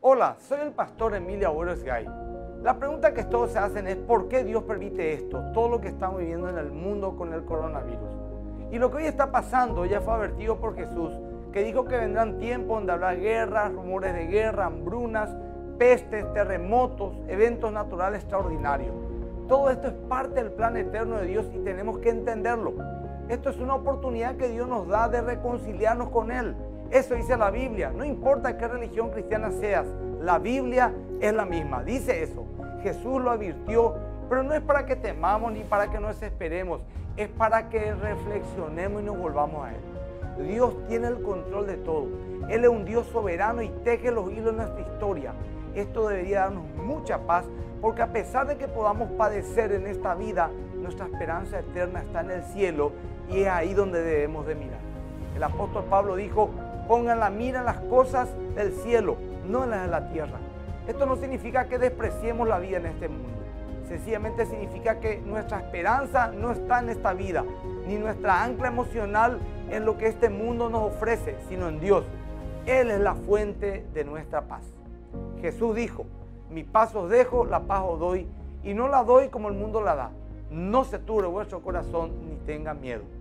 Hola, soy el pastor Emilio Agüero Gay. La pregunta que todos se hacen es ¿por qué Dios permite esto? Todo lo que estamos viviendo en el mundo con el coronavirus. Y lo que hoy está pasando ya fue advertido por Jesús, que dijo que vendrán tiempos donde habrá guerras, rumores de guerra, hambrunas, pestes, terremotos, eventos naturales extraordinarios. Todo esto es parte del plan eterno de Dios y tenemos que entenderlo. Esto es una oportunidad que Dios nos da de reconciliarnos con Él. Eso dice la Biblia. No importa qué religión cristiana seas, la Biblia es la misma. Dice eso. Jesús lo advirtió, pero no es para que temamos ni para que nos desesperemos. Es para que reflexionemos y nos volvamos a Él. Dios tiene el control de todo. Él es un Dios soberano y teje los hilos de nuestra historia. Esto debería darnos mucha paz, porque a pesar de que podamos padecer en esta vida, nuestra esperanza eterna está en el cielo y es ahí donde debemos de mirar. El apóstol Pablo dijo: pongan la mira en las cosas del cielo, no en las de la tierra. Esto no significa que despreciemos la vida en este mundo. Sencillamente significa que nuestra esperanza no está en esta vida, ni nuestra ancla emocional en lo que este mundo nos ofrece, sino en Dios. Él es la fuente de nuestra paz. Jesús dijo: mi paz os dejo, la paz os doy, y no la doy como el mundo la da. No se turbe vuestro corazón ni tenga miedo.